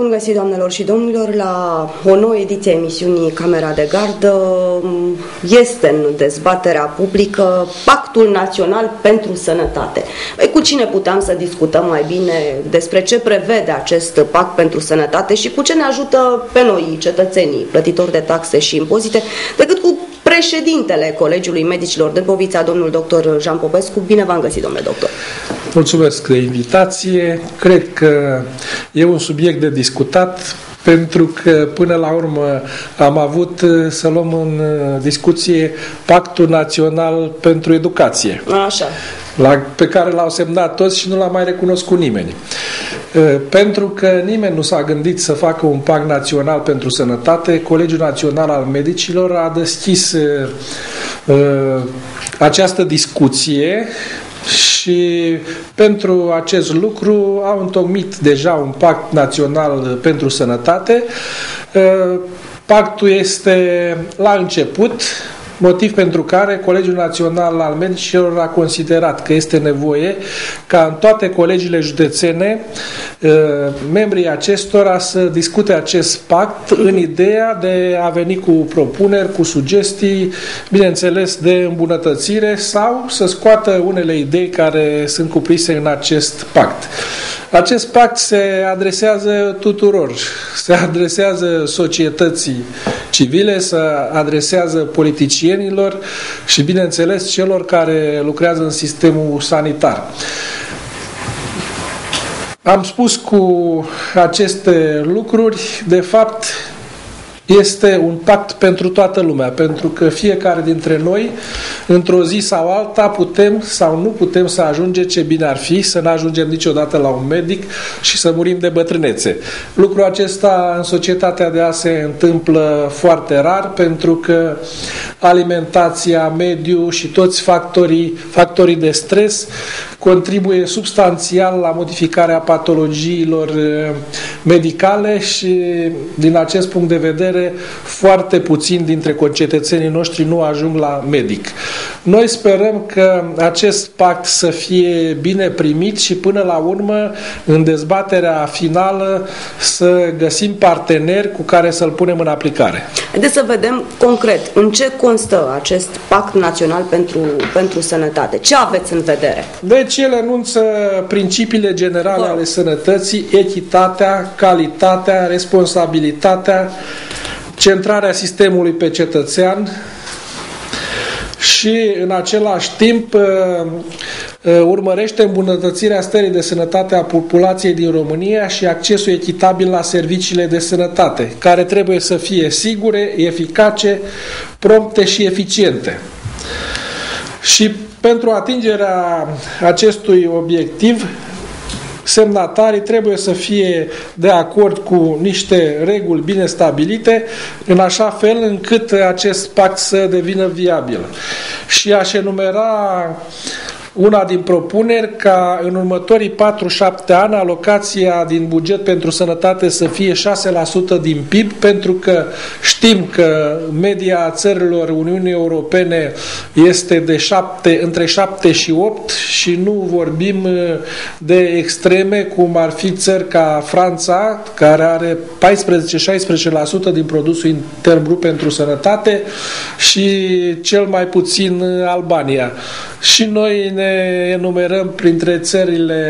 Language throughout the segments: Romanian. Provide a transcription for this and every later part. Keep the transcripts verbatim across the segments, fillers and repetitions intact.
Bun găsit, doamnelor și domnilor, la o nouă ediție a emisiunii Camera de Gardă. Este în dezbaterea publică Pactul Național pentru Sănătate. Cu cine puteam să discutăm mai bine despre ce prevede acest Pact pentru Sănătate și cu ce ne ajută pe noi, cetățenii, plătitori de taxe și impozite, decât cu președintele Colegiului Medicilor Dâmbovița, domnul doctor Jean Popescu. Bine v-am găsit, domnule doctor. Mulțumesc de invitație. Cred că e un subiect de discutat, pentru că până la urmă am avut să luăm în discuție Pactul Național pentru Educație. Așa. La, pe care l-au semnat toți și nu l-a mai recunoscut nimeni. Pentru că nimeni nu s-a gândit să facă un pact național pentru sănătate, Colegiul Național al Medicilor a deschis uh, această discuție și pentru acest lucru au întocmit deja un pact național pentru sănătate. Uh, pactul este la început, motiv pentru care Colegiul Național al Medicilor a considerat că este nevoie ca în toate colegiile județene membrii acestora să discute acest pact în ideea de a veni cu propuneri, cu sugestii, bineînțeles de îmbunătățire sau să scoată unele idei care sunt cuprinse în acest pact. Acest pact se adresează tuturor, se adresează societății civile, se adresează politicienilor și, bineînțeles, celor care lucrează în sistemul sanitar. Am spus cu aceste lucruri, de fapt, este un pact pentru toată lumea, pentru că fiecare dintre noi, într-o zi sau alta, putem sau nu putem să ajungem, ce bine ar fi, să nu ajungem niciodată la un medic și să murim de bătrânețe. Lucrul acesta în societatea de azi se întâmplă foarte rar, pentru că alimentația, mediul și toți factorii, factorii de stres contribuie substanțial la modificarea patologiilor medicale și, din acest punct de vedere, foarte puțini dintre concetățenii noștri nu ajung la medic. Noi sperăm că acest pact să fie bine primit și, până la urmă, în dezbaterea finală, să găsim parteneri cu care să-l punem în aplicare. Haideți să vedem concret în ce constă acest Pact Național pentru, pentru Sănătate. Ce aveți în vedere? Deci el enunță principiile generale ale sănătății, echitatea, calitatea, responsabilitatea, centrarea sistemului pe cetățean și, în același timp, urmărește îmbunătățirea stării de sănătate a populației din România și accesul echitabil la serviciile de sănătate, care trebuie să fie sigure, eficace, prompte și eficiente. Și pentru atingerea acestui obiectiv, semnatarii trebuie să fie de acord cu niște reguli bine stabilite, în așa fel încât acest pact să devină viabil. Și aș enumera una din propuneri ca în următorii patru șapte ani alocația din buget pentru sănătate să fie șase la sută din P I B, pentru că știm că media țărilor Uniunii Europene este de șapte, între șapte și opt și nu vorbim de extreme cum ar fi țări ca Franța, care are paisprezece șaisprezece la sută din produsul intern brut pentru sănătate, și cel mai puțin Albania. Și noi ne enumerăm printre țările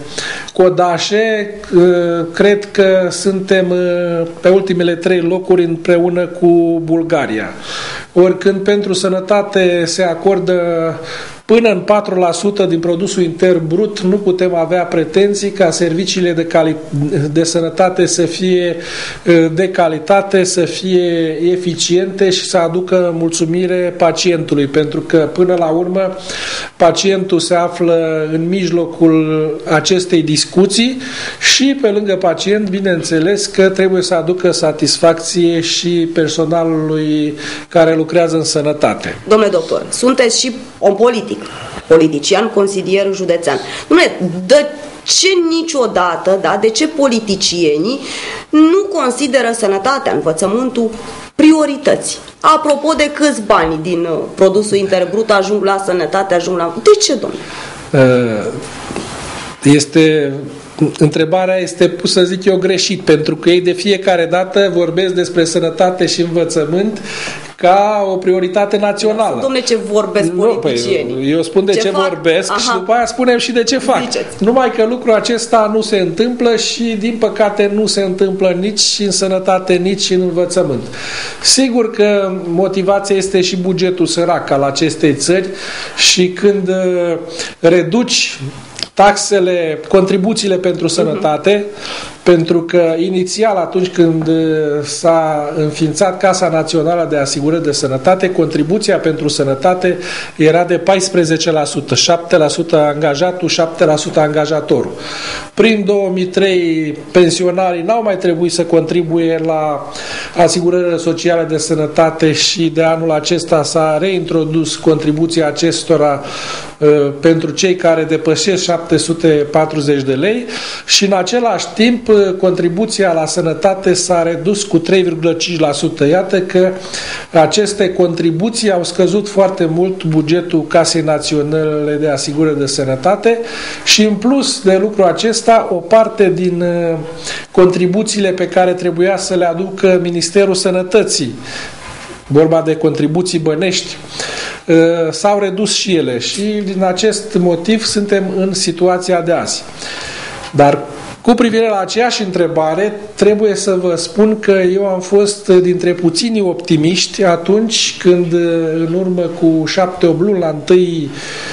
codașe. Cred că suntem pe ultimele trei locuri împreună cu Bulgaria. Oricând pentru sănătate se acordă până în patru la sută din produsul intern brut, nu putem avea pretenții ca serviciile de, cali- de sănătate să fie de calitate, să fie eficiente și să aducă mulțumire pacientului, pentru că, până la urmă, pacientul se află în mijlocul acestei discuții și, pe lângă pacient, bineînțeles că trebuie să aducă satisfacție și personalului care lucrează în sănătate. Domnule doctor, sunteți și om politic, politician, consilier județean. Dom'le, de ce niciodată, da, de ce politicienii nu consideră sănătatea, învățământul priorități? Apropo de câți bani din uh, produsul intern brut ajung la sănătate, ajung la... De ce, domnule? Este întrebarea este pusă, zic eu, greșit, pentru că ei de fiecare dată vorbesc despre sănătate și învățământ ca o prioritate națională. Dom'le, ce vorbesc politicienii? Păi, eu spun de ce, ce vorbesc. Aha. Și după aia spunem și de ce fac. Ziceți. Numai că lucrul acesta nu se întâmplă și, din păcate, nu se întâmplă nici în sănătate, nici în învățământ. Sigur că motivația este și bugetul sărac al acestei țări și când uh, reduci taxele, contribuțiile pentru sănătate, uh-huh. pentru că inițial atunci când s-a înființat Casa Națională de Asigurări de Sănătate, contribuția pentru sănătate era de paisprezece la sută, șapte la sută angajatul, șapte la sută angajatorul. Prin două mii trei pensionarii n-au mai trebuit să contribuie la asigurările sociale de sănătate și de anul acesta s-a reintrodus contribuția acestora uh, pentru cei care depășesc șapte sute patruzeci de lei și în același timp contribuția la sănătate s-a redus cu trei virgulă cinci la sută. Iată că aceste contribuții au scăzut foarte mult bugetul Casei Naționale de Asigurări de Sănătate și în plus de lucru acesta, o parte din contribuțiile pe care trebuia să le aducă Ministerul Sănătății, vorba de contribuții bănești, s-au redus și ele și din acest motiv suntem în situația de azi. Dar cu privire la aceeași întrebare, trebuie să vă spun că eu am fost dintre puținii optimiști atunci când, în urmă cu șapte opt luni, la întâi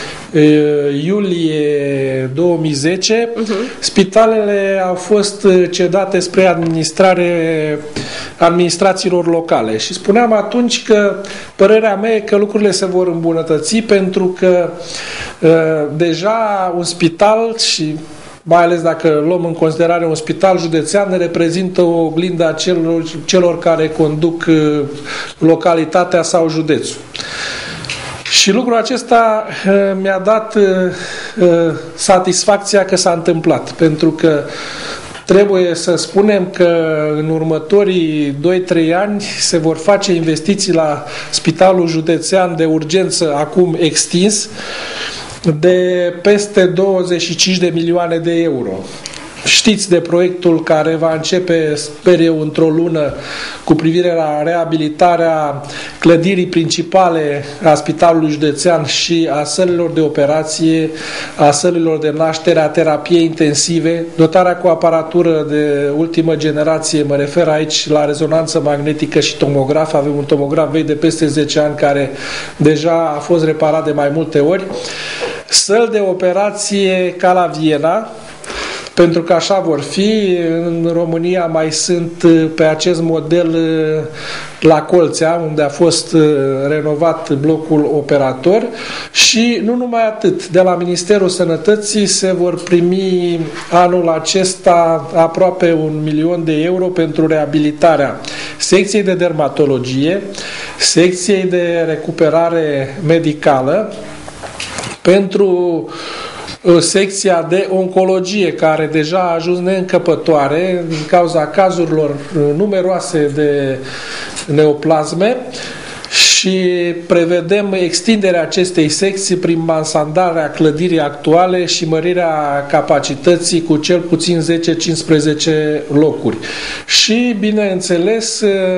iulie două mii zece, uh-huh. spitalele au fost cedate spre administrare administrațiilor locale și spuneam atunci că părerea mea e că lucrurile se vor îmbunătăți pentru că uh, deja un spital și mai ales dacă luăm în considerare un spital județean, reprezintă o oglindă a celor, celor care conduc localitatea sau județul. Și lucrul acesta uh, mi-a dat uh, uh, satisfacția că s-a întâmplat, pentru că trebuie să spunem că în următorii doi trei ani se vor face investiții la Spitalul Județean de Urgență, acum extins, de peste douăzeci și cinci de milioane de euro. Știți de proiectul care va începe, sper eu, într-o lună cu privire la reabilitarea clădirii principale a Spitalului Județean și a sălilor de operație, a sălilor de naștere, a terapiei intensive, dotarea cu aparatură de ultimă generație, mă refer aici la rezonanță magnetică și tomograf. Avem un tomograf vechi de peste zece ani care deja a fost reparat de mai multe ori. Săli de operație ca la Viena, pentru că așa vor fi. În România mai sunt pe acest model la Colțea, unde a fost renovat blocul operator și nu numai atât. De la Ministerul Sănătății se vor primi anul acesta aproape un milion de euro pentru reabilitarea secției de dermatologie, secției de recuperare medicală, pentru secția de oncologie, care deja a ajuns neîncăpătoare din cauza cazurilor numeroase de neoplasme și prevedem extinderea acestei secții prin mansandarea clădirii actuale și mărirea capacității cu cel puțin zece cincisprezece locuri. Și, bineînțeles,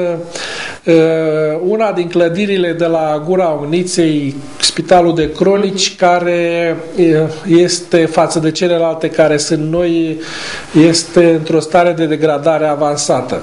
una din clădirile de la Gura Omniței, Spitalul de Cronici, care este, față de celelalte care sunt noi, este într-o stare de degradare avansată.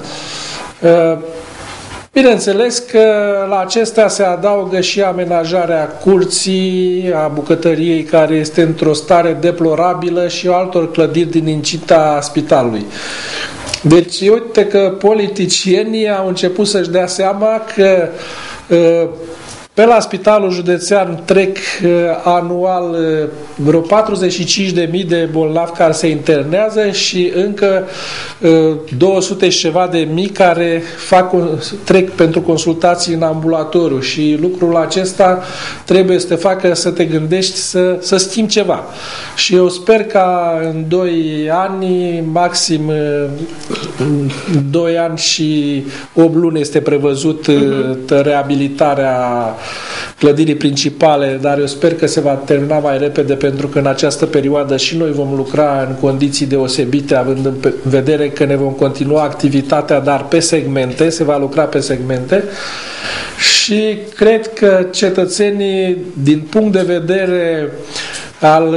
Bineînțeles că la acestea se adaugă și amenajarea curții, a bucătăriei, care este într-o stare deplorabilă, și altor clădiri din incita spitalului. Deci, uite că politicienii au început să-și dea seama că pe la Spitalul Județean trec uh, anual uh, vreo patruzeci și cinci de mii de bolnavi care se internează și încă uh, două sute și ceva de mii care fac, trec pentru consultații în ambulatoriu și lucrul acesta trebuie să te facă să te gândești să, să schimbi ceva. Și eu sper ca în doi ani, maxim uh, doi ani și opt luni este prevăzut uh, reabilitarea clădirii principale, dar eu sper că se va termina mai repede, pentru că în această perioadă și noi vom lucra în condiții deosebite, având în vedere că ne vom continua activitatea, dar pe segmente, se va lucra pe segmente. Și cred că cetățenii, din punct de vedere al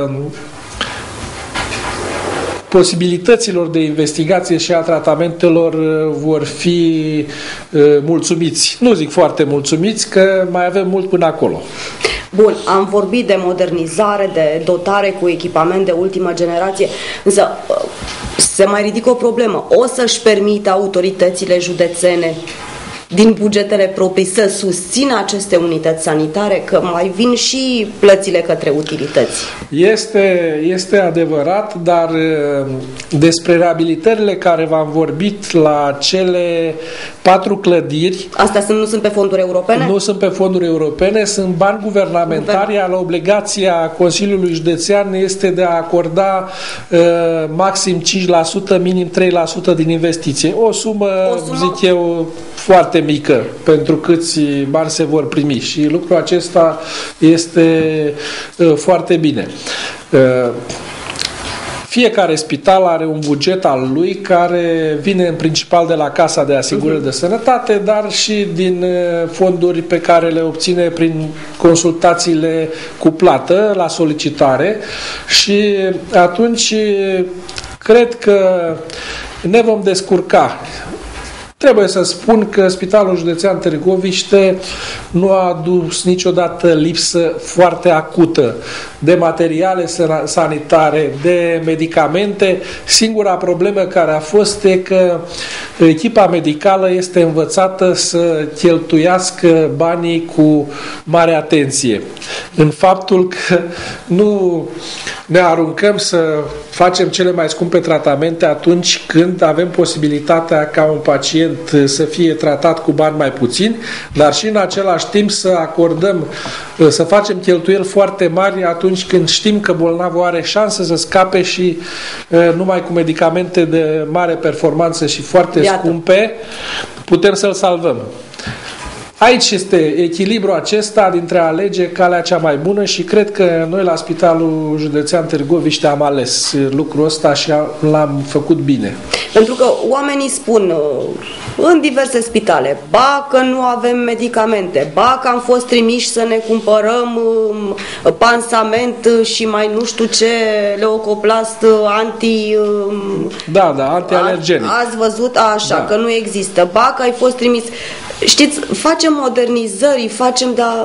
posibilităților de investigație și a tratamentelor, vor fi mulțumiți. Nu zic foarte mulțumiți, că mai avem mult până acolo. Bun, am vorbit de modernizare, de dotare cu echipament de ultimă generație, însă se mai ridică o problemă. O să-și permită autoritățile județene din bugetele proprii să susțină aceste unități sanitare, că mai vin și plățile către utilități? Este, este adevărat, dar despre reabilitările care v-am vorbit la cele patru clădiri... Astea sunt, nu sunt pe fonduri europene? Nu sunt pe fonduri europene, sunt bani guvernamentari, iar obligația Consiliului Județean este de a acorda uh, maxim cinci la sută, minim trei la sută din investiție. O sumă, o sumă, zic eu, foarte mică pentru câți bani se vor primi, și lucrul acesta este uh, foarte bine. Uh, Fiecare spital are un buget al lui, care vine în principal de la Casa de Asigurări uh-huh. de Sănătate, dar și din fonduri pe care le obține prin consultațiile cu plată la solicitare, și atunci cred că ne vom descurca. Trebuie să spun că Spitalul Județean Târgoviște nu a adus niciodată lipsă foarte acută de materiale sanitare, de medicamente. Singura problemă care a fost e că echipa medicală este învățată să cheltuiască banii cu mare atenție. În faptul că nu ne aruncăm să facem cele mai scumpe tratamente atunci când avem posibilitatea ca un pacient să fie tratat cu bani mai puțini, dar și în același timp să acordăm, să facem cheltuieli foarte mari atunci când știm că bolnavul are șanse să scape și numai cu medicamente de mare performanță și foarte Iată. scumpe putem să-l salvăm. Aici este echilibrul acesta dintre a alege calea cea mai bună, și cred că noi la Spitalul Județean Târgoviște am ales lucrul ăsta și l-am făcut bine. Pentru că oamenii spun în diverse spitale, ba că nu avem medicamente, ba că am fost trimiși să ne cumpărăm pansament și mai nu știu ce, leucoplast anti... Da, da, antialergenic. Ați văzut așa, da. Că nu există, ba că ai fost trimis... Știți, facem modernizări, facem, dar...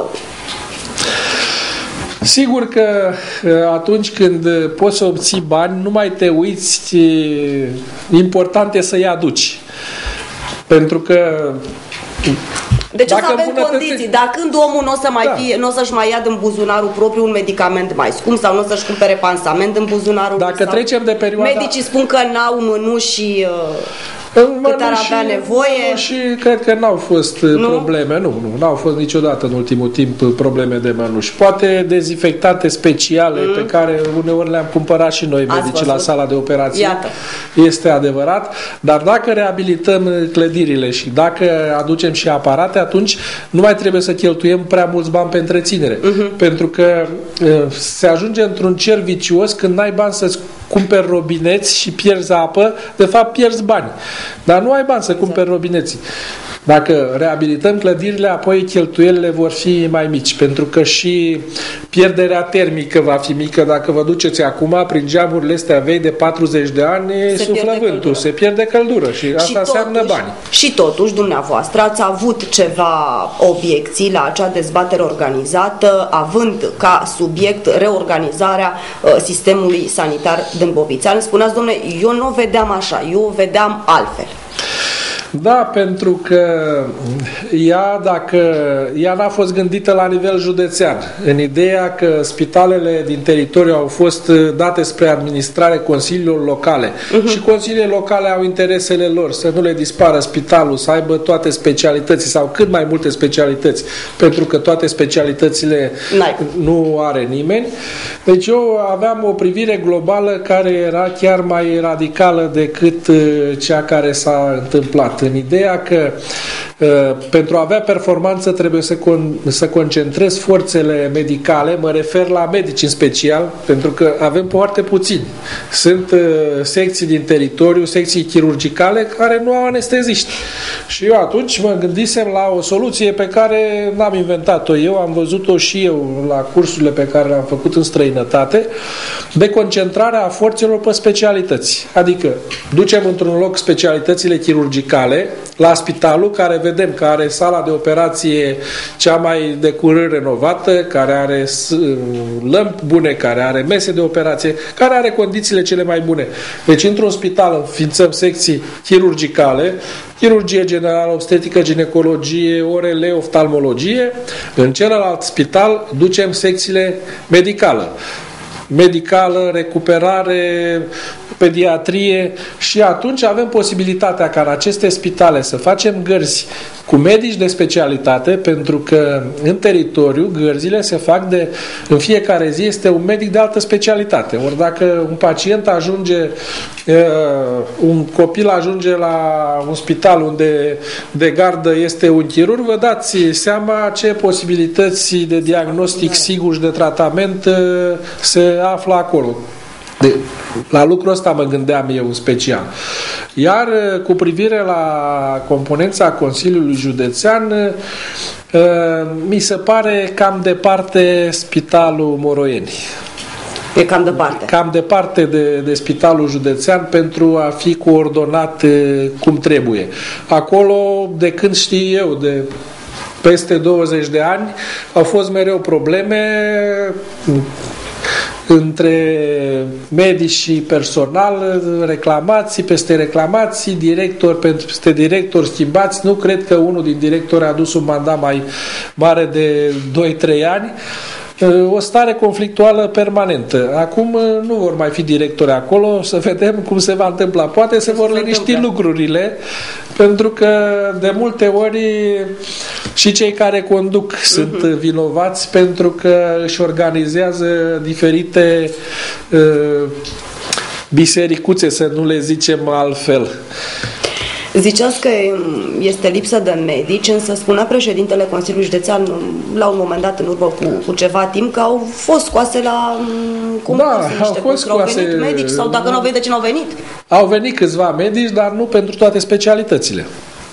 Sigur că atunci când poți să obții bani, nu mai te uiți, important e să-i aduci. Pentru că... Deci o să avem condiții, dar când omul nu o să mai da. fie, nu o să-și mai ia din buzunarul propriu un medicament mai scump, sau nu o să-și cumpere pansament în buzunarul Dacă sau... trecem de perioada... Medicii spun că n-au mânuși și... Cât ar avea nevoie. Și cred că n-au fost nu? probleme. Nu, nu, n-au fost niciodată în ultimul timp probleme de mănuși. Poate dezinfectate speciale mm. pe care uneori le-am cumpărat și noi, medici, la sala de operații. Iată. Este adevărat. Dar dacă reabilităm clădirile și dacă aducem și aparate, atunci nu mai trebuie să cheltuiem prea mulți bani pe întreținere. Mm-hmm. Pentru că se ajunge într-un cer vicios când n-ai bani să-ți cumperi robineți și pierzi apă, de fapt pierzi bani. Dar nu ai bani să cumperi robineții. Dacă reabilităm clădirile, apoi cheltuielile vor fi mai mici, pentru că și pierderea termică va fi mică. Dacă vă duceți acum prin geamurile astea vechi de patruzeci de ani, se suflă vântul, se pierde căldură și asta și înseamnă totuși, bani. Și totuși, dumneavoastră, ați avut ceva obiecții la acea dezbatere organizată, având ca subiect reorganizarea uh, sistemului sanitar Dâmbovițean. Spuneați, domnule, eu nu o vedeam așa, eu o vedeam altfel. Da, pentru că ea, dacă ea n-a fost gândită la nivel județean, în ideea că spitalele din teritoriu au fost date spre administrare consiliilor locale uh-huh. și consiliile locale au interesele lor, să nu le dispară spitalul, să aibă toate specialități sau cât mai multe specialități, pentru că toate specialitățile N-ai. nu are nimeni. Deci eu aveam o privire globală care era chiar mai radicală decât cea care s-a întâmplat. În ideea că Pentru a avea performanță trebuie să, con- să concentrezi forțele medicale, mă refer la medici în special, pentru că avem foarte puțini. Sunt uh, secții din teritoriu, secții chirurgicale care nu au anesteziști. Și eu atunci mă gândisem la o soluție pe care n-am inventat-o eu, am văzut-o și eu la cursurile pe care le-am făcut în străinătate, de concentrarea a forțelor pe specialități. Adică ducem într-un loc specialitățile chirurgicale, la spitalul care vedem că are sala de operație cea mai de curând renovată, care are lămpi bune, care are mese de operație, care are condițiile cele mai bune. Deci într-un spital înființăm secții chirurgicale, chirurgie generală, obstetrică, ginecologie, O R L, oftalmologie. În celălalt spital ducem secțiile medicală. medicală, recuperare, pediatrie și atunci avem posibilitatea ca în aceste spitale să facem gărzi cu medici de specialitate, pentru că în teritoriu gărzile se fac de, în fiecare zi este un medic de altă specialitate. Ori dacă un pacient ajunge, uh, un copil ajunge la un spital unde de gardă este un chirurg, vă dați seama ce posibilități de diagnostic sigur și de tratament uh, se află acolo. De, la lucrul ăsta mă gândeam eu în special. Iar cu privire la componența Consiliului Județean, mi se pare cam departe Spitalul Moroieni. E cam departe. Cam departe de, de Spitalul Județean pentru a fi coordonat cum trebuie. Acolo, de când știu eu, de peste douăzeci de ani, au fost mereu probleme între medici și personal, reclamații peste reclamații, directori peste directori schimbați. Nu cred că unul din directori a adus un mandat mai mare de doi trei ani. O stare conflictuală permanentă. Acum nu vor mai fi directori acolo, să vedem cum se va întâmpla. Poate se vor liniști lucrurile, pentru că de multe ori și cei care conduc uh-huh. sunt vinovați, pentru că își organizează diferite uh, bisericuțe, să nu le zicem altfel. Ziceați că este lipsă de medici, însă spunea președintele Consiliului Județean la un moment dat, în urmă cu, cu ceva timp, că au fost scoase la concurs da, niște au fost scoase, au venit medici, sau dacă nu au venit, de ce nu au venit? Au venit câțiva medici, dar nu pentru toate specialitățile.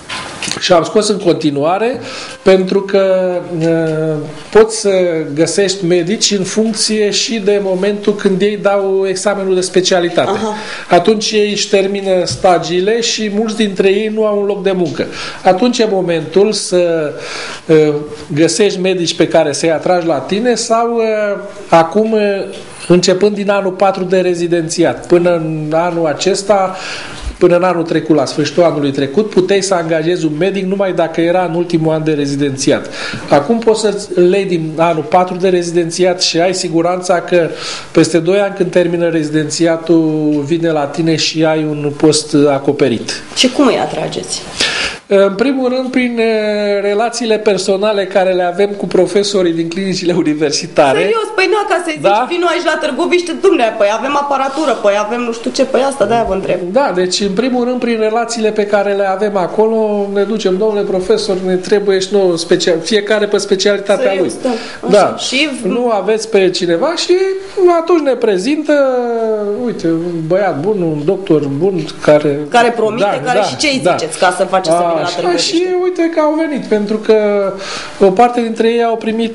Și am scos în continuare pentru că uh, poți să găsești medici în funcție și de momentul când ei dau examenul de specialitate. Aha. Atunci ei își termină stagiile și mulți dintre ei nu au un loc de muncă. Atunci e momentul să uh, găsești medici pe care să-i atragi la tine sau uh, acum, uh, începând din anul patru de rezidențiat, până în anul acesta, până în anul trecut, la sfârșitul anului trecut, puteai să angajezi un medic numai dacă era în ultimul an de rezidențiat. Acum poți să-ți lei din anul patru de rezidențiat și ai siguranța că peste doi ani, când termină rezidențiatul, vine la tine și ai un post acoperit. Și cum îi atrageți? În primul rând, prin relațiile personale care le avem cu profesorii din clinicile universitare. Serios? Păi nu, ca să-i zici, da? vino aici la Târgoviște, dumne, păi avem aparatură, păi avem nu știu ce, păi asta, de-aia vă întreb. Da, deci în primul rând, prin relațiile pe care le avem acolo, ne ducem, domnule profesor, ne trebuie și nouă, special, fiecare pe specialitatea Serios, lui. Da. Da. Și... Nu aveți pe cineva și atunci ne prezintă, uite, un băiat bun, un doctor bun, care... Care promite, da, care da, și ce îi da. ziceți, ca să faceți să vină la Târgoviște? Și uite că au venit, pentru că o parte dintre ei au primit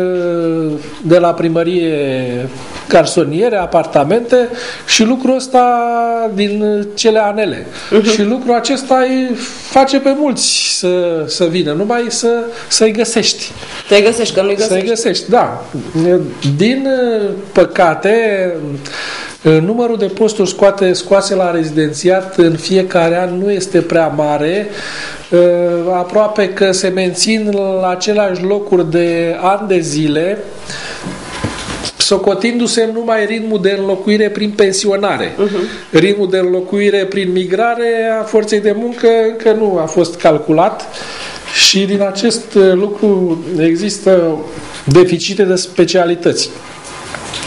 de la primărie garsoniere, apartamente și lucrul ăsta din cele anele. Uh-huh. Și lucrul acesta îi face pe mulți să, să vină, numai să, să-i găsești. Să-i găsești, că nu-i găsești. Să-i găsești, da. Din păcate, numărul de posturi scoate, scoase la rezidențiat în fiecare an nu este prea mare, aproape că se mențin la aceleași locuri de ani de zile, socotindu-se numai ritmul de înlocuire prin pensionare. Uh-huh. Ritmul de înlocuire prin migrare a forței de muncă încă nu a fost calculat și din acest lucru există deficite de specialități.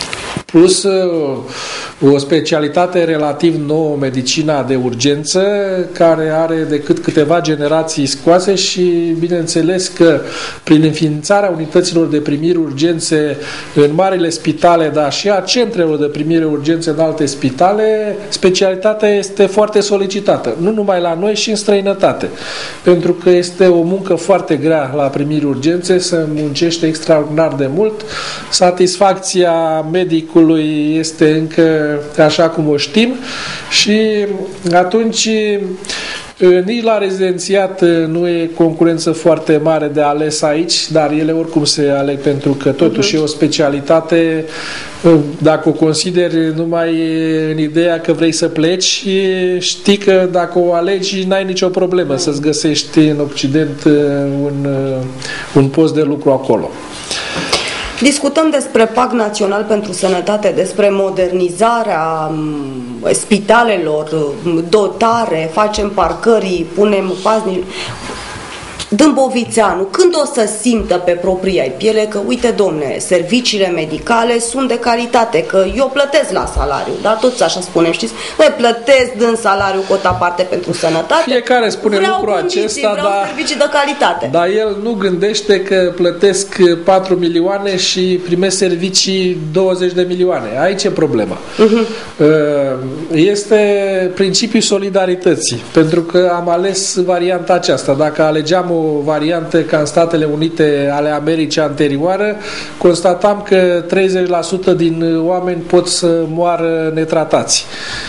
plus o specialitate relativ nouă, medicina de urgență, care are decât câteva generații scoase și bineînțeles că prin înființarea unităților de primire urgențe în marile spitale, dar și a centrelor de primire urgențe în alte spitale, specialitatea este foarte solicitată, nu numai la noi, și în străinătate, pentru că este o muncă foarte grea la primiri urgențe, se muncește extraordinar de mult, satisfacția medicului este încă așa cum o știm și atunci nici la rezidențiat nu e concurență foarte mare de ales aici, dar ele oricum se aleg pentru că totuși uh-huh. e o specialitate, dacă o consideri numai în ideea că vrei să pleci, știi că dacă o alegi n-ai nicio problemă să-ți găsești în Occident un, un post de lucru acolo. Discutăm despre Pact Național pentru Sănătate, despre modernizarea spitalelor, dotare, facem parcării, punem paznici. Dâmbovițeanu, când o să simtă pe propria piele că, uite, domne, serviciile medicale sunt de calitate, că eu plătesc la salariu, dar toți așa spunem, știți? Noi plătesc din salariu cota parte pentru sănătate. Fiecare spune vreau lucrul condiții, acesta, vreau dar, servicii de calitate. Dar el nu gândește că plătesc patru milioane și primesc servicii douăzeci de milioane. Aici e problema. Uh-huh. Este principiul solidarității, pentru că am ales varianta aceasta. Dacă alegeam o variantă ca în Statele Unite ale Americii anterioară, constatam că treizeci la sută din oameni pot să moară netratați.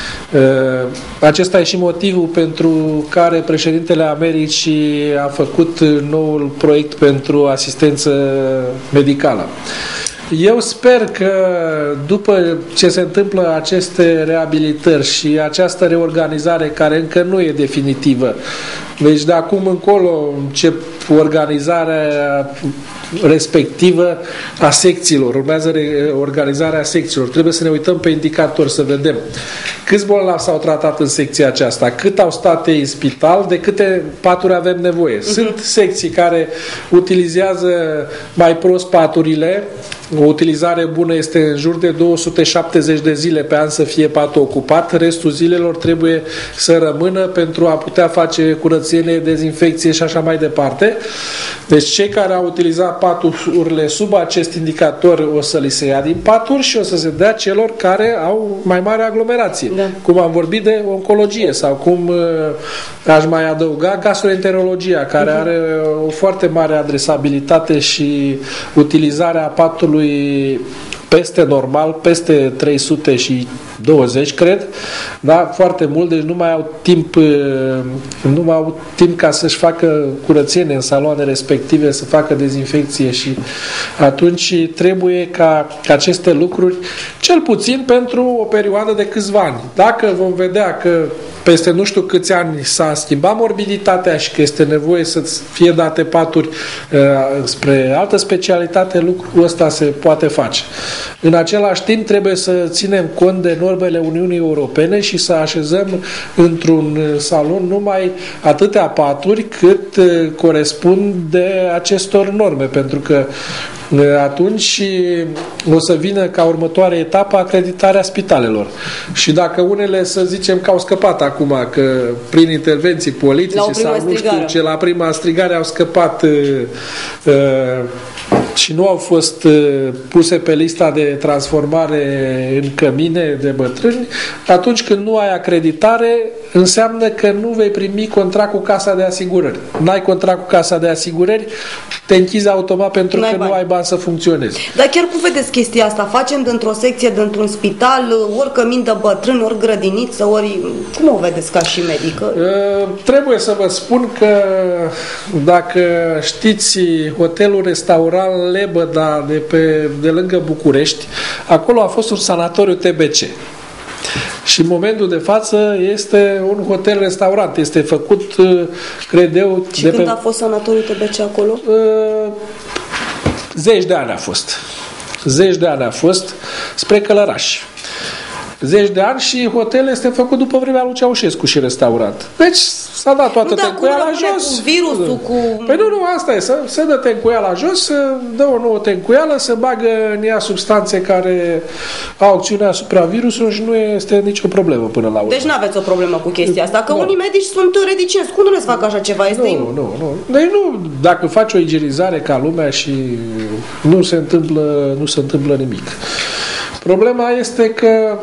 Acesta e și motivul pentru care președintele Americii a făcut noul proiect pentru asistență medicală. Eu sper că după ce se întâmplă aceste reabilitări și această reorganizare care încă nu e definitivă, deci de acum încolo încep organizarea respectivă a secțiilor, urmează organizarea secțiilor. Trebuie să ne uităm pe indicator să vedem câți bolnavi s-au tratat în secția aceasta, cât au stat ei în spital, de câte paturi avem nevoie. Uh-huh. Sunt secții care utilizează mai prost paturile. O utilizare bună este în jur de două sute șaptezeci de zile pe an să fie patul ocupat, restul zilelor trebuie să rămână pentru a putea face curățenie, dezinfecție și așa mai departe. Deci cei care au utilizat paturile sub acest indicator o să li se ia din paturi și o să se dea celor care au mai mare aglomerație. Da. Cum am vorbit de oncologie sau cum aș mai adăuga gastroenterologia, care uh-huh. are o foarte mare adresabilitate și utilizarea patului peste normal, peste trei sute douăzeci, cred, da, foarte mult, deci nu mai au timp nu mai au timp ca să-și facă curățenie în saloane respective, să facă dezinfecție și atunci trebuie ca aceste lucruri, cel puțin pentru o perioadă de câțiva ani. Dacă vom vedea că peste nu știu câți ani s-a schimbat morbiditatea și că este nevoie să fie date paturi uh, spre altă specialitate, lucrul ăsta se poate face. În același timp trebuie să ținem cont de normele Uniunii Europene și să așezăm într-un salon numai atâtea paturi cât uh, corespund de acestor norme, pentru că uh, atunci o să vină ca următoare etapă acreditarea spitalelor. Și dacă unele, să zicem, că au scăpat acum, că prin intervenții politice sau nu știu ce, la prima strigare au scăpat uh, uh, și nu au fost uh, puse pe lista de transformare în cămine de bătrâni, atunci când nu ai acreditare, înseamnă că nu vei primi contract cu Casa de Asigurări. N-ai contract cu Casa de Asigurări, te închizi automat pentru N-ai că bani. nu ai bani să funcționezi. Dar chiar cum vedeți chestia asta? Facem dintr-o secție, dintr-un spital, ori cămin de bătrâni, ori grădiniță, ori... Cum o vedeți ca și medică? Uh, trebuie să vă spun că dacă știți hotelul restaurant Lebăda de, pe, de lângă București, acolo a fost un sanatoriu T B C. Și în momentul de față este un hotel-restaurant. Este făcut, cred eu... Și de când pe... a fost sanatoriul T B C acolo? Uh, zeci de ani a fost. Zeci de ani a fost spre Călăraș. zeci de ani și hotel este făcut după vremea lui Ceaușescu și restaurat. Deci s-a dat toată tencuiala jos. Cu virusul, cu... Păi nu, nu, asta e, să, să dă tencuiala jos, să dă o nouă tencuială, să bagă în ea substanțe care au acțiune asupra virusului și nu este nicio problemă până la urmă. Deci nu aveți o problemă cu chestia asta, că nu. Unii medici sunt reticenți. Cum nu le fac așa ceva? Este... Nu, nu, nu. Deci nu, dacă faci o igienizare ca lumea și nu se întâmplă, nu se întâmplă nimic. Problema este că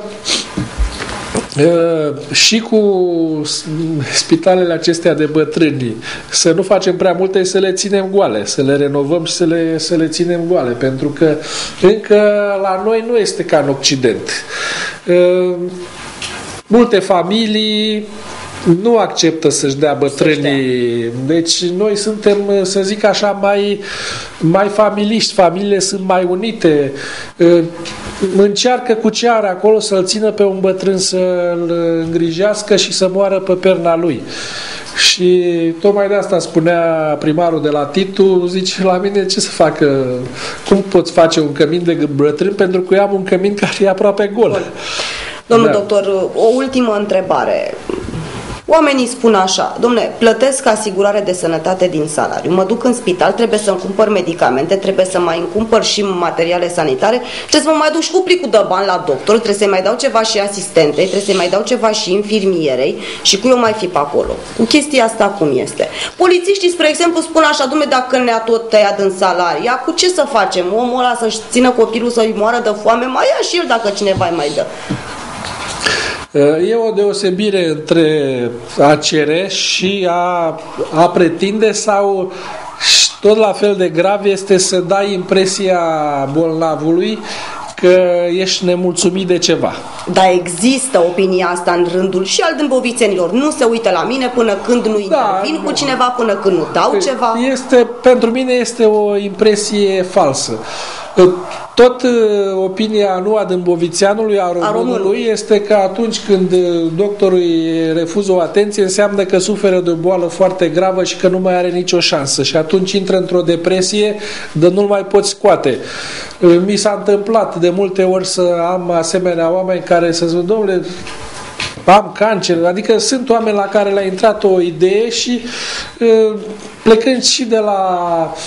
Uh, și cu spitalele acestea de bătrâni să nu facem prea multe, să le ținem goale, să le renovăm și să le, să le ținem goale, pentru că încă la noi nu este ca în Occident. Uh, multe familii nu acceptă să-și dea bătrânii. Deci noi suntem, să zic așa, mai, mai familiști. Familiile sunt mai unite. Încearcă cu ce are acolo să-l țină pe un bătrân, să-l îngrijească și să moară pe perna lui. Și tocmai de asta spunea primarul de la Titu, zice, la mine ce să facă? Cum poți face un cămin de bătrân? Pentru că eu am un cămin care e aproape gol. Domnul da. doctor, o ultimă întrebare. Oamenii spun așa: dom'le, plătesc asigurare de sănătate din salariu, mă duc în spital, trebuie să-mi cumpăr medicamente, trebuie să mai îmi cumpăr și materiale sanitare, trebuie să mă mai duc și cu plicul de bani la doctor, trebuie să-i mai dau ceva și asistentei, trebuie să-i mai dau ceva și infirmierei și cu eu mai fi pe acolo. Cu chestia asta cum este? Polițiștii, spre exemplu, spun așa: dom'le, dacă ne-a tot tăiat din salarii, cu ce să facem? Omul ăla să-și țină copilul să-i moară de foame, mai ia și el dacă cineva îi mai dă. E o deosebire între a cere și a, a pretinde, sau tot la fel de grav este să dai impresia bolnavului că ești nemulțumit de ceva. Dar există opinia asta în rândul și al dâmbovițenilor. Nu se uită la mine până când nu intervin da, cu cineva, până când nu dau ceva. Este, pentru mine este o impresie falsă. Tot opinia nu a dâmbovițeanului, a românului, a românului este că atunci când doctorul îi refuză o atenție, înseamnă că suferă de o boală foarte gravă și că nu mai are nicio șansă. Și atunci intră într-o depresie de nu-l mai poți scoate. Mi s-a întâmplat de multe ori să am asemenea oameni care să zic: domnule, am cancer, adică sunt oameni la care le-a intrat o idee și plecând și de la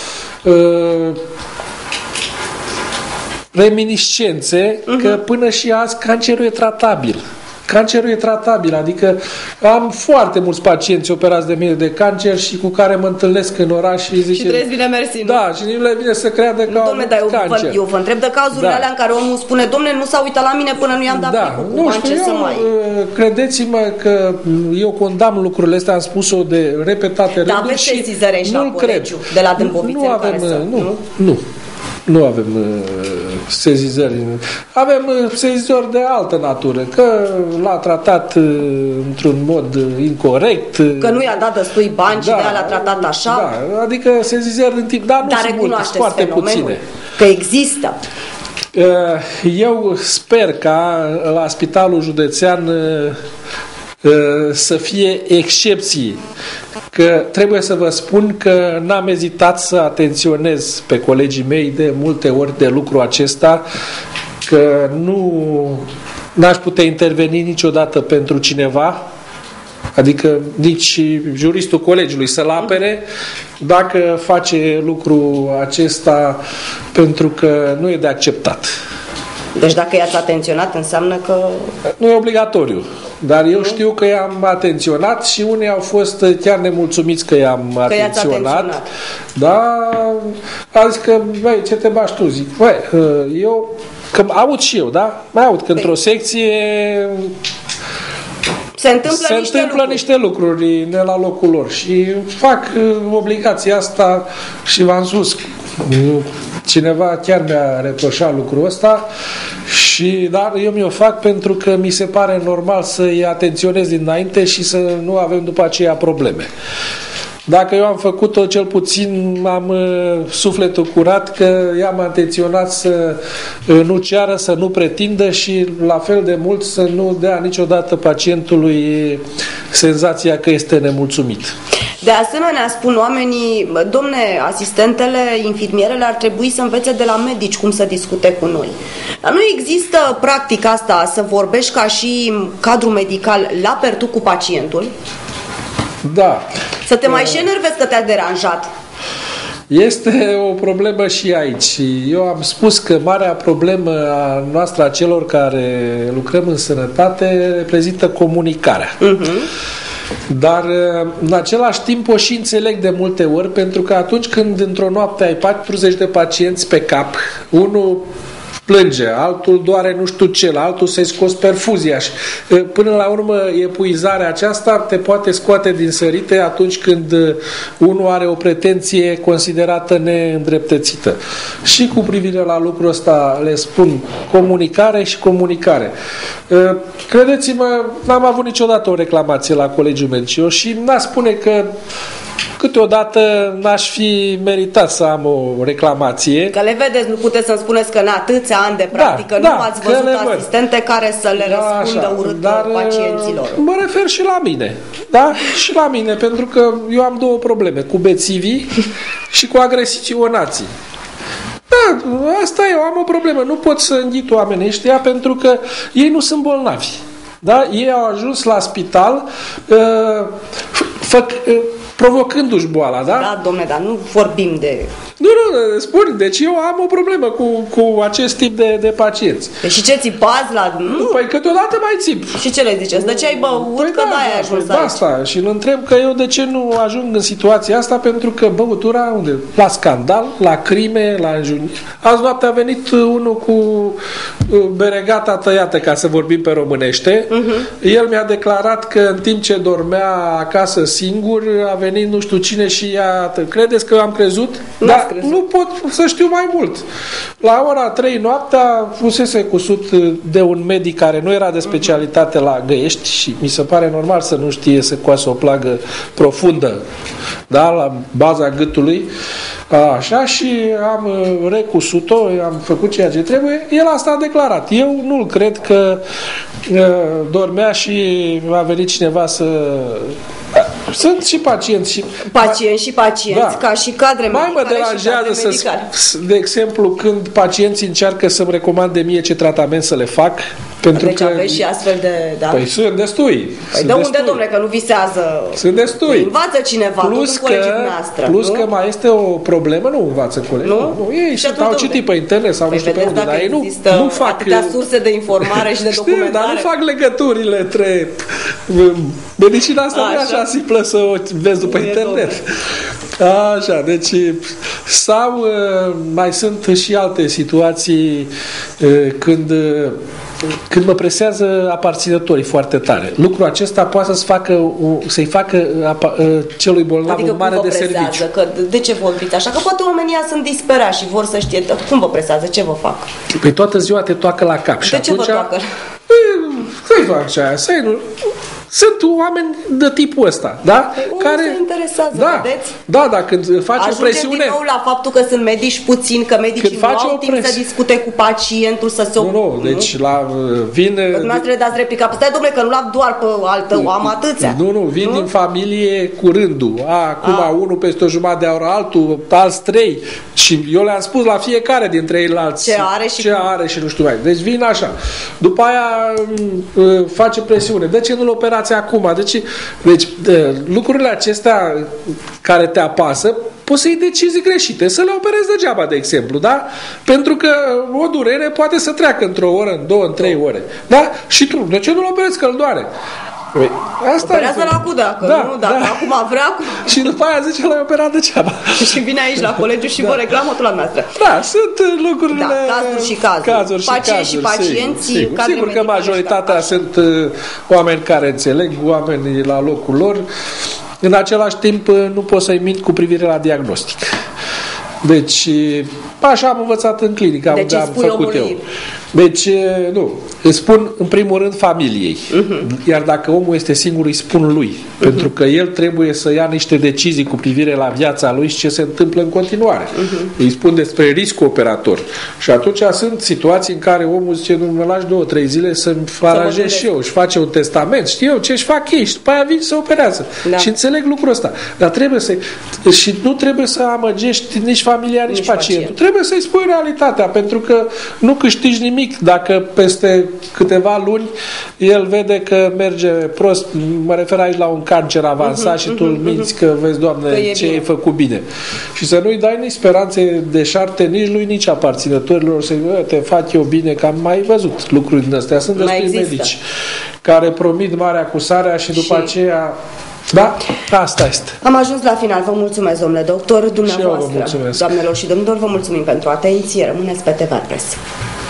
reminiscențe, uh-huh. că până și azi cancerul e tratabil. Cancerul e tratabil, adică am foarte mulți pacienți operați de mine de cancer și cu care mă întâlnesc în oraș și zice... Și trăiesc bine, mersi, Da, și nu le vine să creadă că am cancer. Eu, eu vă întreb de cazurile da. alea în care omul spune: domne, nu s-a uitat la mine până nu i-am dat da. plicul. Nu știu, eu, să mai... credeți-mă că eu condamn lucrurile astea, am spus-o de repetate rânduri. Dar aveți sesizări aici la colegiu, de la Dâmbovițeni, nu avem, care să... Nu, nu. nu. Nu avem uh, sezizări. Avem uh, sezizări de altă natură, că l-a tratat uh, într-un mod uh, incorect. Uh, că nu i-a dat destui bani da, și de-aia l-a tratat așa. Da, adică sezizări în timp, dar nu dar sunt multe, foarte puține. Că există. Uh, eu sper ca la Spitalul Județean uh, să fie excepții, că trebuie să vă spun că n-am ezitat să atenționez pe colegii mei de multe ori de lucru acesta, că nu n-aș putea interveni niciodată pentru cineva, adică nici juristul colegiului să-l apere dacă face lucrul acesta, pentru că nu e de acceptat. Deci dacă i-ați atenționat, înseamnă că... Nu e obligatoriu, dar eu știu că i-am atenționat și unii au fost chiar nemulțumiți că i-am că atenționat. atenționat. Da, a zis că, băi, ce te bași tu? Zic, băi, eu, că aud și eu, da? Mai aud că într-o secție... Se întâmplă, se niște, întâmplă lucruri. niște lucruri ne la locul lor și fac obligația asta și v-am spus, cineva chiar mi-a reproșat lucrul ăsta, și, dar eu mi-o fac pentru că mi se pare normal să-i atenționez dinainte și să nu avem după aceea probleme. Dacă eu am făcut-o, cel puțin am uh, sufletul curat că i-am atenționat să uh, nu ceară, să nu pretindă și la fel de mult să nu dea niciodată pacientului senzația că este nemulțumit. De asemenea, spun oamenii, domne, asistentele, infirmierele ar trebui să învețe de la medici cum să discute cu noi. Dar nu există practica asta să vorbești ca și cadru medical la pertu cu pacientul? Da. Să te mai și enervezi că te-a deranjat. Este o problemă și aici. Eu am spus că marea problemă a noastră, a celor care lucrăm în sănătate, reprezintă comunicarea. Uh-huh. Dar în același timp o și înțeleg de multe ori, pentru că atunci când într-o noapte ai patruzeci de pacienți pe cap, unul plânge, altul doare nu știu ce, la altul să-i scoți perfuzia și până la urmă epuizarea aceasta te poate scoate din sărite atunci când unul are o pretenție considerată neîndreptățită. Și cu privire la lucrul ăsta le spun comunicare și comunicare. Credeți-mă, n-am avut niciodată o reclamație la Colegiul Medicilor și n-a spune că câteodată n-aș fi meritat să am o reclamație. Că le vedeți, nu puteți să-mi spuneți că în atâția ani de practică da, nu da, ați văzut asistente văd. care să le răspundă așa, urât dar, pacienților. Mă refer și la mine. Da? Și la mine, pentru că eu am două probleme, cu bețivii și cu agresionații. Da, asta e, eu am o problemă. Nu pot să înghit oamenii ăștia pentru că ei nu sunt bolnavi. Da? Ei au ajuns la spital uh, făc, uh, provocându-și boala, da? Da, domne, dar nu vorbim de... Nu, nu, spun, deci eu am o problemă cu, cu acest tip de, de pacienți. Deci și ce țipați la... Nu. Păi câteodată mai țip. Și ce le ziceți? De ce ai băut? Păi că da, n-ai ajuns păi aici. Asta. Și îl întreb că eu de ce nu ajung în situația asta, pentru că băutura, unde? La scandal, la crime, la înjuniri. Azi noapte a venit unul cu beregata tăiată, ca să vorbim pe românește. Uh-huh. El mi-a declarat că în timp ce dormea acasă singur, a venit nu știu cine și i-a... Credeți că eu am crezut? Da. Nu pot să știu mai mult. La ora trei noaptea fusese cusut de un medic care nu era de specialitate la Găiești și mi se pare normal să nu știe să coasă o plagă profundă, da, la baza gâtului. Așa, și am recusut-o, am făcut ceea ce trebuie. El asta a declarat. Eu nu cred că uh, dormea și a venit cineva să... Sunt și pacienți și... Pacienți și pacienți, da. Ca și cadre medicale. Mai mă deranjează să, de exemplu, când pacienții încearcă să-mi recomande mie ce tratament să le fac. Pentru deci că... aveți și astfel de... Da? Păi sunt destui. Păi sunt de unde, destui. domnule, că nu visează... Sunt destui. Învață cineva, plus tot colegii dumneavoastră. Plus nu? că mai este o problemă, nu învață colegii. Nu? nu ei și au citit pe internet sau păi nu știu pe unde, dar ei nu, nu fac... atâtea surse de informare și de știu, documentare. dar nu fac legăturile între... Medicina asta nu e așa simplă să o vezi după nu internet. Așa, deci sau mai sunt și alte situații când când mă presează aparținătorii foarte tare. Lucrul acesta poate să-ți facă, să-i facă celui bolnav adică un mare de serviciu. Că de ce vorbiți așa? Că poate oamenii sunt disperați și vor să știe cum vă presează, ce vă fac? Păi toată ziua te toacă la cap. De și ce atunci, vă toacă? Să-i fac așa, să-i nu... Sunt oameni de tipul ăsta, da? Păi care se interesează, da, vedeți? Da, da, când face ajungem o presiune... din nou la faptul că sunt medici puțini, că medicii nu au timp pres... să discute cu pacientul, să se... Nu, nu, deci la... vine... Dumneavoastră dați replica, stai domnule, că nu l-am doar pe altă, am atâția. Nu, nu, vin nu? din familie cu rândul. A, acum A. unul peste o jumătate de oră, altul, alți trei. Și eu le-am spus la fiecare dintre ei alți ce are și, ce are și nu știu mai. Deci vin așa. După aia face presiune. De ce nu-l operați acum? De ce? Deci de, lucrurile acestea care te apasă, poți să iei decizii greșite, să le operezi degeaba, de exemplu, da? Pentru că o durere poate să treacă într-o oră, în două, în trei ore. Da? Și tu, de ce nu-l operezi, că îl doare? Păi, asta operează la cudă, că da, nu, dacă da. acum vrea... Acum... Și după aia zice, l-ai operat degeaba. Și vine aici la colegiu și da. vă reclamă tu la noastră. Da, sunt lucrurile... Da, cazuri și cazuri. Cazuri Pacienți și cazuri, și pacienții... Sigur, sigur, sigur că majoritatea sunt uh, oameni care înțeleg, oameni la locul lor. În același timp, nu pot să-i mint cu privire la diagnostic. Deci, așa am învățat în clinică, deci unde am făcut eu. Deci, nu. îi spun în primul rând familiei. Uh-huh. Iar dacă omul este singur, îi spun lui. Uh-huh. Pentru că el trebuie să ia niște decizii cu privire la viața lui și ce se întâmplă în continuare. Uh-huh. Îi spun despre riscul operator. Și atunci sunt situații în care omul zice, nu mă lași două, trei zile să-mi aranjez și eu. Își face un testament, știu eu ce își fac ei și după aia vin să operează. Da. Și înțeleg lucrul ăsta. Dar trebuie să... Și nu trebuie să amăgești nici familia, nici, nici pacientul. Pacient. Trebuie să-i spui realitatea, pentru că nu câștigi nimic dacă peste câteva luni el vede că merge prost. Mă refer aici la un cancer avansat uh-huh, și tu îl uh-huh, minți că vezi, Doamne, că ce ai făcut bine. Și să nu-i dai nici speranțe deșarte nici lui, nici aparținătorilor, să te fac eu bine, că am mai văzut lucruri din astea. Sunt destui medici care promit mare acusarea și după și... aceea... Da, asta este. Am ajuns la final. Vă mulțumesc, domnule doctor, dumneavoastră. Și eu vă mulțumesc. Doamnelor și domnilor, vă mulțumim pentru atenție. Rămâneți pe T V Adres.